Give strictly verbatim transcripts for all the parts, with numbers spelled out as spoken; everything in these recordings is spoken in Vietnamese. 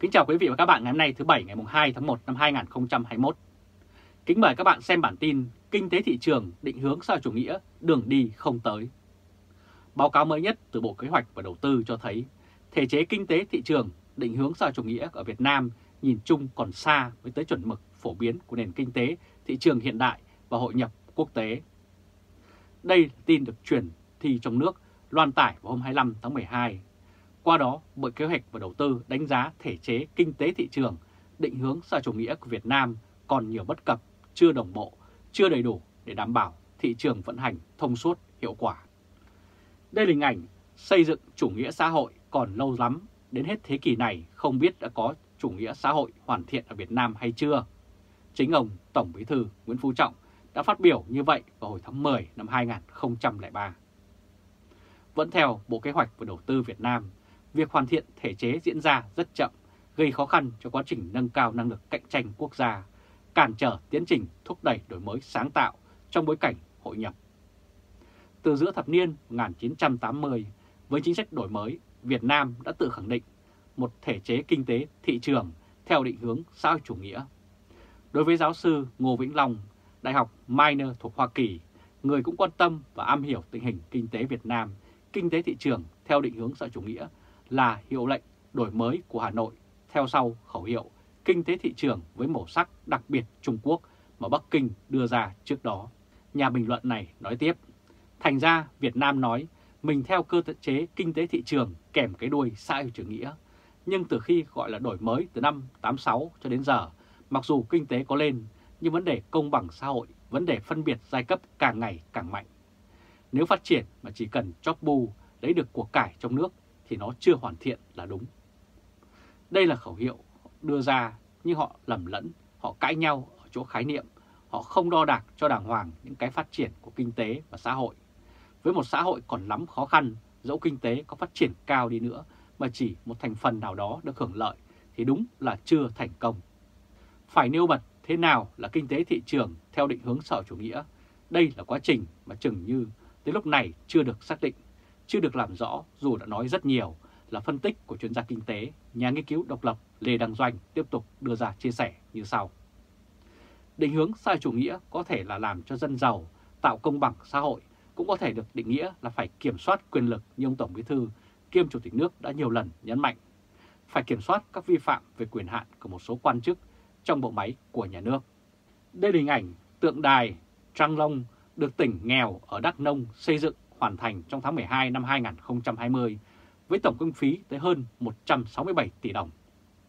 Kính chào quý vị và các bạn ngày hôm nay thứ Bảy ngày hai tháng một năm hai nghìn không trăm hai mươi mốt. Kính mời các bạn xem bản tin Kinh tế thị trường định hướng xã hội chủ nghĩa, đường đi không tới. Báo cáo mới nhất từ Bộ Kế hoạch và Đầu tư cho thấy thể chế kinh tế thị trường định hướng xã hội chủ nghĩa ở Việt Nam nhìn chung còn xa với tới chuẩn mực phổ biến của nền kinh tế thị trường hiện đại và hội nhập quốc tế. Đây là tin được truyền thi trong nước loan tải vào hôm hai mươi lăm tháng mười hai. Qua đó, Bộ Kế hoạch và Đầu tư đánh giá thể chế kinh tế thị trường định hướng xã hội chủ nghĩa của Việt Nam còn nhiều bất cập, chưa đồng bộ, chưa đầy đủ để đảm bảo thị trường vận hành thông suốt, hiệu quả. Đây là hình ảnh xây dựng chủ nghĩa xã hội còn lâu lắm, đến hết thế kỷ này không biết đã có chủ nghĩa xã hội hoàn thiện ở Việt Nam hay chưa. Chính ông Tổng Bí thư Nguyễn Phú Trọng đã phát biểu như vậy vào hồi tháng mười năm hai nghìn không trăm lẻ ba. Vẫn theo Bộ Kế hoạch và Đầu tư Việt Nam, việc hoàn thiện thể chế diễn ra rất chậm, gây khó khăn cho quá trình nâng cao năng lực cạnh tranh quốc gia, cản trở tiến trình thúc đẩy đổi mới sáng tạo trong bối cảnh hội nhập. Từ giữa thập niên một nghìn chín trăm tám mươi, với chính sách đổi mới, Việt Nam đã tự khẳng định một thể chế kinh tế thị trường theo định hướng xã hội chủ nghĩa. Đối với giáo sư Ngô Vĩnh Long, Đại học Minor thuộc Hoa Kỳ, người cũng quan tâm và am hiểu tình hình kinh tế Việt Nam, kinh tế thị trường theo định hướng xã hội chủ nghĩa là hiệu lệnh đổi mới của Hà Nội theo sau khẩu hiệu kinh tế thị trường với màu sắc đặc biệt Trung Quốc mà Bắc Kinh đưa ra trước đó. Nhà bình luận này nói tiếp, thành ra Việt Nam nói mình theo cơ chế kinh tế thị trường kèm cái đuôi xã hội chủ nghĩa, nhưng từ khi gọi là đổi mới từ năm tám mươi sáu cho đến giờ, mặc dù kinh tế có lên, nhưng vấn đề công bằng xã hội, vấn đề phân biệt giai cấp càng ngày càng mạnh. Nếu phát triển mà chỉ cần chóp bu, lấy được của cải trong nước thì nó chưa hoàn thiện là đúng. Đây là khẩu hiệu đưa ra nhưng họ lầm lẫn, họ cãi nhau ở chỗ khái niệm, họ không đo đạc cho đàng hoàng những cái phát triển của kinh tế và xã hội. Với một xã hội còn lắm khó khăn, dẫu kinh tế có phát triển cao đi nữa mà chỉ một thành phần nào đó được hưởng lợi thì đúng là chưa thành công. Phải nêu bật thế nào là kinh tế thị trường theo định hướng xã hội chủ nghĩa. Đây là quá trình mà chừng như tới lúc này chưa được xác định, chưa được làm rõ dù đã nói rất nhiều, là phân tích của chuyên gia kinh tế, nhà nghiên cứu độc lập Lê Đăng Doanh tiếp tục đưa ra chia sẻ như sau. Định hướng xã hội chủ nghĩa có thể là làm cho dân giàu, tạo công bằng xã hội, cũng có thể được định nghĩa là phải kiểm soát quyền lực như ông Tổng Bí thư kiêm Chủ tịch nước đã nhiều lần nhấn mạnh, phải kiểm soát các vi phạm về quyền hạn của một số quan chức trong bộ máy của nhà nước. Đây là hình ảnh tượng đài Trang Long được tỉnh nghèo ở Đắk Nông xây dựng hoàn thành trong tháng mười hai năm hai nghìn không trăm hai mươi với tổng kinh phí tới hơn một trăm sáu mươi bảy tỷ đồng.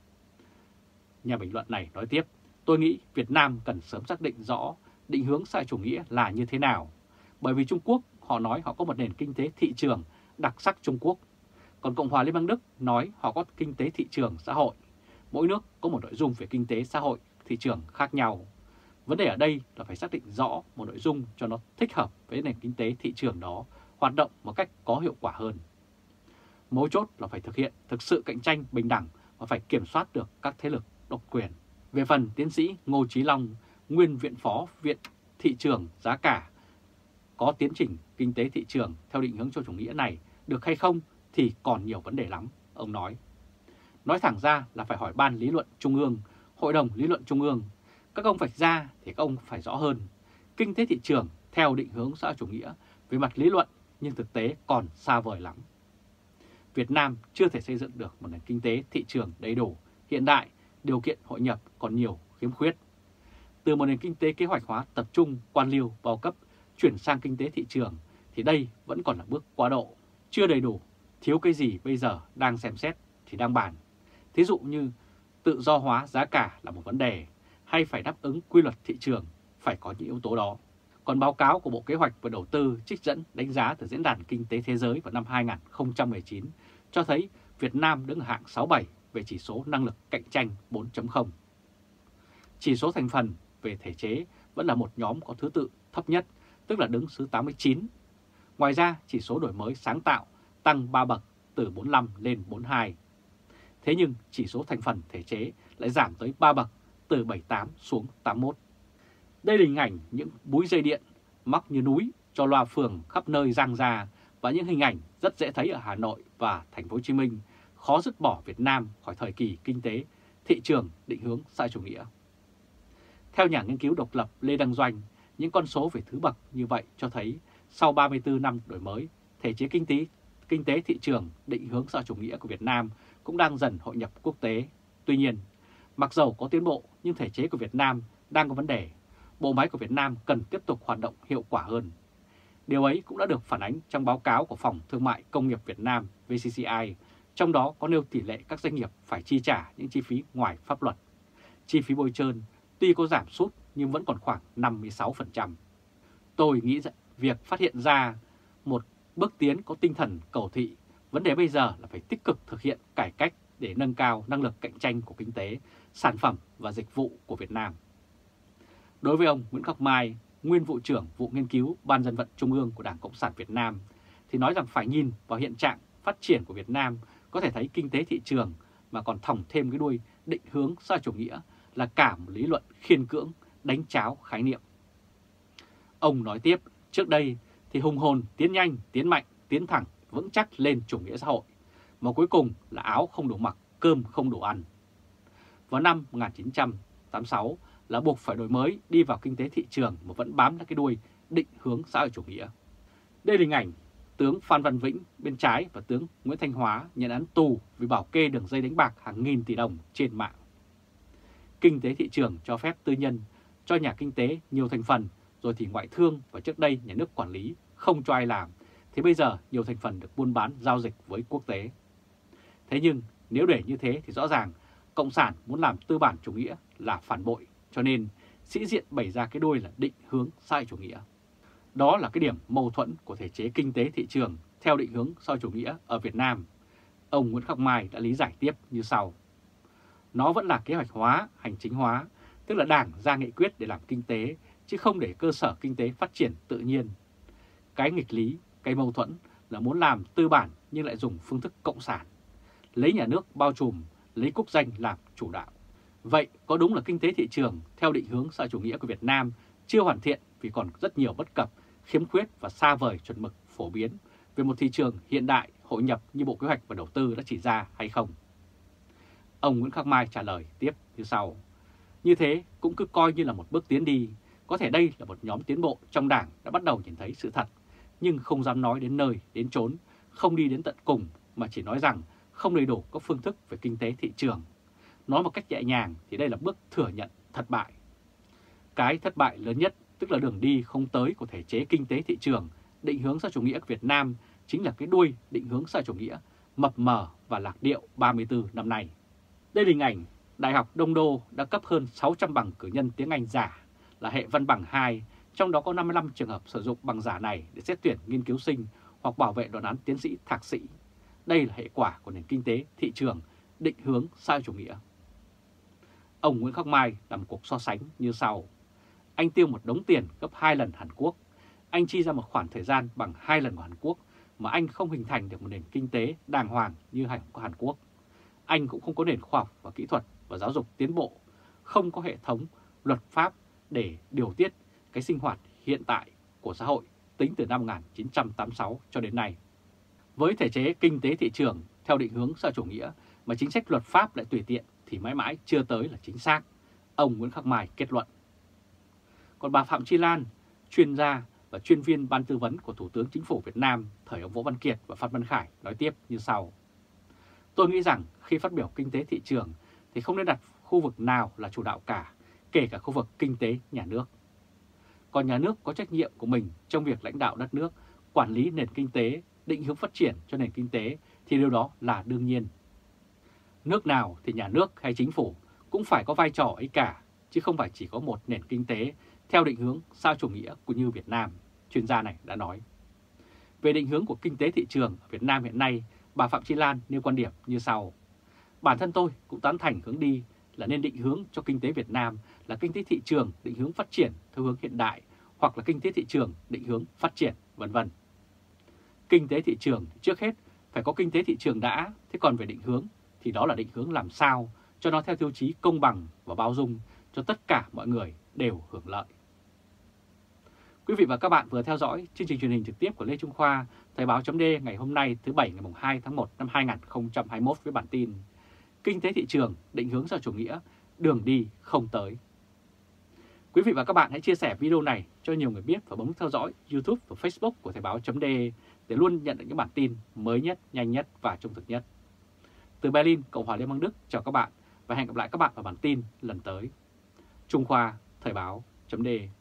Nhà bình luận này nói tiếp, tôi nghĩ Việt Nam cần sớm xác định rõ định hướng xã hội chủ nghĩa là như thế nào. Bởi vì Trung Quốc họ nói họ có một nền kinh tế thị trường đặc sắc Trung Quốc, còn Cộng hòa Liên bang Đức nói họ có kinh tế thị trường xã hội. Mỗi nước có một nội dung về kinh tế xã hội thị trường khác nhau. Vấn đề ở đây là phải xác định rõ một nội dung cho nó thích hợp với nền kinh tế thị trường đó, hoạt động một cách có hiệu quả hơn. Mấu chốt là phải thực hiện thực sự cạnh tranh bình đẳng và phải kiểm soát được các thế lực độc quyền. Về phần tiến sĩ Ngô Chí Long, nguyên viện phó Viện Thị trường Giá cả, có tiến trình kinh tế thị trường theo định hướng cho chủ nghĩa này được hay không thì còn nhiều vấn đề lắm, ông nói. Nói thẳng ra là phải hỏi Ban Lý luận Trung ương, Hội đồng Lý luận Trung ương. Các ông vạch ra thì các ông phải rõ hơn. Kinh tế thị trường theo định hướng xã hội chủ nghĩa về mặt lý luận nhưng thực tế còn xa vời lắm. Việt Nam chưa thể xây dựng được một nền kinh tế thị trường đầy đủ, hiện đại, điều kiện hội nhập còn nhiều khiếm khuyết. Từ một nền kinh tế kế hoạch hóa tập trung, quan liêu, bao cấp, chuyển sang kinh tế thị trường thì đây vẫn còn là bước quá độ, chưa đầy đủ, thiếu cái gì bây giờ đang xem xét thì đang bàn. Thí dụ như tự do hóa giá cả là một vấn đề, hay phải đáp ứng quy luật thị trường, phải có những yếu tố đó. Còn báo cáo của Bộ Kế hoạch và Đầu tư trích dẫn đánh giá từ Diễn đàn Kinh tế Thế giới vào năm hai nghìn không trăm mười chín cho thấy Việt Nam đứng ở hạng sáu mươi bảy về chỉ số năng lực cạnh tranh bốn chấm không. Chỉ số thành phần về thể chế vẫn là một nhóm có thứ tự thấp nhất, tức là đứng thứ tám mươi chín. Ngoài ra, chỉ số đổi mới sáng tạo tăng ba bậc từ bốn mươi lăm lên bốn mươi hai. Thế nhưng chỉ số thành phần thể chế lại giảm tới ba bậc từ bảy mươi tám xuống tám mươi mốt. Đây là hình ảnh những búi dây điện mắc như núi cho loa phường khắp nơi giang ra và những hình ảnh rất dễ thấy ở Hà Nội và Thành phố Hồ Chí Minh khó dứt bỏ Việt Nam khỏi thời kỳ kinh tế thị trường định hướng xã hội chủ nghĩa. Theo nhà nghiên cứu độc lập Lê Đăng Doanh, những con số về thứ bậc như vậy cho thấy sau ba mươi tư năm đổi mới, thể chế kinh tế, kinh tế thị trường định hướng xã hội chủ nghĩa của Việt Nam cũng đang dần hội nhập quốc tế. Tuy nhiên, mặc dầu có tiến bộ nhưng thể chế của Việt Nam đang có vấn đề, bộ máy của Việt Nam cần tiếp tục hoạt động hiệu quả hơn. Điều ấy cũng đã được phản ánh trong báo cáo của Phòng Thương mại Công nghiệp Việt Nam V C C I, trong đó có nêu tỷ lệ các doanh nghiệp phải chi trả những chi phí ngoài pháp luật. Chi phí bôi trơn tuy có giảm sút nhưng vẫn còn khoảng năm mươi sáu phần trăm. Tôi nghĩ rằng việc phát hiện ra một bước tiến có tinh thần cầu thị, vấn đề bây giờ là phải tích cực thực hiện cải cách để nâng cao năng lực cạnh tranh của kinh tế, sản phẩm và dịch vụ của Việt Nam. Đối với ông Nguyễn Khắc Mai, nguyên vụ trưởng vụ nghiên cứu Ban Dân vận Trung ương của Đảng Cộng sản Việt Nam, thì nói rằng phải nhìn vào hiện trạng phát triển của Việt Nam có thể thấy kinh tế thị trường mà còn thòng thêm cái đuôi định hướng xã hội chủ nghĩa là cả một lý luận khiên cưỡng, đánh tráo khái niệm. Ông nói tiếp, trước đây thì hùng hồn tiến nhanh, tiến mạnh, tiến thẳng, vững chắc lên chủ nghĩa xã hội, mà cuối cùng là áo không đủ mặc, cơm không đủ ăn. Vào năm một nghìn chín trăm tám mươi sáu là buộc phải đổi mới đi vào kinh tế thị trường mà vẫn bám lấy cái đuôi định hướng xã hội chủ nghĩa. Đây là hình ảnh tướng Phan Văn Vĩnh bên trái và tướng Nguyễn Thanh Hóa nhận án tù vì bảo kê đường dây đánh bạc hàng nghìn tỷ đồng trên mạng. Kinh tế thị trường cho phép tư nhân, cho nhà kinh tế nhiều thành phần, rồi thì ngoại thương và trước đây nhà nước quản lý không cho ai làm, thì bây giờ nhiều thành phần được buôn bán giao dịch với quốc tế. Thế nhưng nếu để như thế thì rõ ràng Cộng sản muốn làm tư bản chủ nghĩa là phản bội, cho nên sĩ diện bày ra cái đuôi là định hướng xã hội chủ nghĩa. Đó là cái điểm mâu thuẫn của thể chế kinh tế thị trường theo định hướng xã hội chủ nghĩa ở Việt Nam. Ông Nguyễn Khắc Mai đã lý giải tiếp như sau. Nó vẫn là kế hoạch hóa, hành chính hóa, tức là Đảng ra nghị quyết để làm kinh tế, chứ không để cơ sở kinh tế phát triển tự nhiên. Cái nghịch lý, cái mâu thuẫn là muốn làm tư bản nhưng lại dùng phương thức cộng sản, lấy nhà nước bao trùm, lấy quốc danh làm chủ đạo. Vậy có đúng là kinh tế thị trường theo định hướng xã hội chủ nghĩa của Việt Nam chưa hoàn thiện vì còn rất nhiều bất cập, khiếm khuyết và xa vời chuẩn mực phổ biến về một thị trường hiện đại hội nhập như Bộ Kế hoạch và Đầu tư đã chỉ ra hay không? Ông Nguyễn Khắc Mai trả lời tiếp như sau. Như thế cũng cứ coi như là một bước tiến đi, có thể đây là một nhóm tiến bộ trong Đảng đã bắt đầu nhìn thấy sự thật, nhưng không dám nói đến nơi, đến chốn, không đi đến tận cùng mà chỉ nói rằng không đầy đủ các phương thức về kinh tế thị trường. Nói một cách nhẹ nhàng thì đây là bước thừa nhận thất bại. Cái thất bại lớn nhất, tức là đường đi không tới của thể chế kinh tế thị trường, định hướng xã hội chủ nghĩa của Việt Nam chính là cái đuôi định hướng xã hội chủ nghĩa mập mờ và lạc điệu ba mươi tư năm nay. Đây là hình ảnh Đại học Đông Đô đã cấp hơn sáu trăm bằng cử nhân tiếng Anh giả là hệ văn bằng hai, trong đó có năm mươi lăm trường hợp sử dụng bằng giả này để xét tuyển nghiên cứu sinh hoặc bảo vệ luận án tiến sĩ, thạc sĩ. Đây là hệ quả của nền kinh tế thị trường định hướng xã hội chủ nghĩa. Ông Nguyễn Khắc Mai làm cuộc so sánh như sau. Anh tiêu một đống tiền gấp hai lần Hàn Quốc. Anh chi ra một khoảng thời gian bằng hai lần của Hàn Quốc mà anh không hình thành được một nền kinh tế đàng hoàng như Hàn Quốc. Anh cũng không có nền khoa học và kỹ thuật và giáo dục tiến bộ, không có hệ thống luật pháp để điều tiết cái sinh hoạt hiện tại của xã hội tính từ năm một nghìn chín trăm tám mươi sáu cho đến nay. Với thể chế kinh tế thị trường theo định hướng xã hội chủ nghĩa mà chính sách luật pháp lại tùy tiện thì mãi mãi chưa tới là chính xác, ông Nguyễn Khắc Mai kết luận. Còn bà Phạm Chi Lan, chuyên gia và chuyên viên ban tư vấn của Thủ tướng Chính phủ Việt Nam thời ông Võ Văn Kiệt và Phan Văn Khải nói tiếp như sau. Tôi nghĩ rằng khi phát biểu kinh tế thị trường thì không nên đặt khu vực nào là chủ đạo cả, kể cả khu vực kinh tế nhà nước. Còn nhà nước có trách nhiệm của mình trong việc lãnh đạo đất nước, quản lý nền kinh tế, định hướng phát triển cho nền kinh tế thì điều đó là đương nhiên. Nước nào thì nhà nước hay chính phủ cũng phải có vai trò ấy cả, chứ không phải chỉ có một nền kinh tế theo định hướng xã hội chủ nghĩa của như Việt Nam, chuyên gia này đã nói. Về định hướng của kinh tế thị trường ở Việt Nam hiện nay, bà Phạm Chi Lan nêu quan điểm như sau. Bản thân tôi cũng tán thành hướng đi là nên định hướng cho kinh tế Việt Nam là kinh tế thị trường định hướng phát triển theo hướng hiện đại hoặc là kinh tế thị trường định hướng phát triển, vân vân. Kinh tế thị trường trước hết phải có kinh tế thị trường đã, thế còn về định hướng thì đó là định hướng làm sao cho nó theo tiêu chí công bằng và bao dung cho tất cả mọi người đều hưởng lợi. Quý vị và các bạn vừa theo dõi chương trình truyền hình trực tiếp của Lê Trung Khoa, Thời báo chấm D ngày hôm nay thứ Bảy ngày hai tháng một năm hai nghìn không trăm hai mươi mốt với bản tin Kinh tế thị trường định hướng xã chủ nghĩa, đường đi không tới. Quý vị và các bạn hãy chia sẻ video này cho nhiều người biết và bấm theo dõi YouTube và Facebook của Thời báo chấm D để luôn nhận được những bản tin mới nhất, nhanh nhất và trung thực nhất. Từ Berlin, Cộng hòa Liên bang Đức, chào các bạn và hẹn gặp lại các bạn vào bản tin lần tới. Trung Khoa, Thời báo chấm D.